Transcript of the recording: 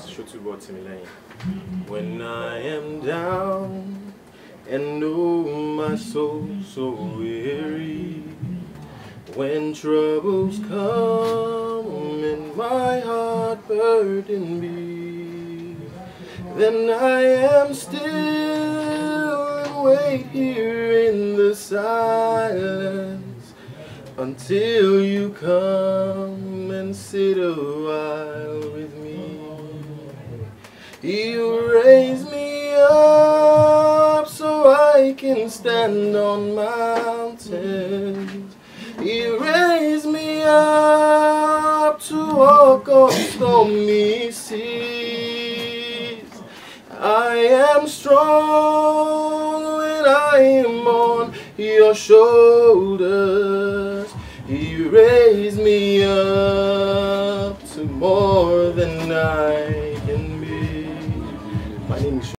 Sotubo, Timilehin. When I am down and oh my soul so weary, when troubles come and my heart burden be, then I am still and wait here in the silence until you come and sit a while with me. You raise me up so I can stand on mountains. You raise me up to walk on stormy seas. I am strong when I am on your shoulders. You raise me up to more than I can be. My name is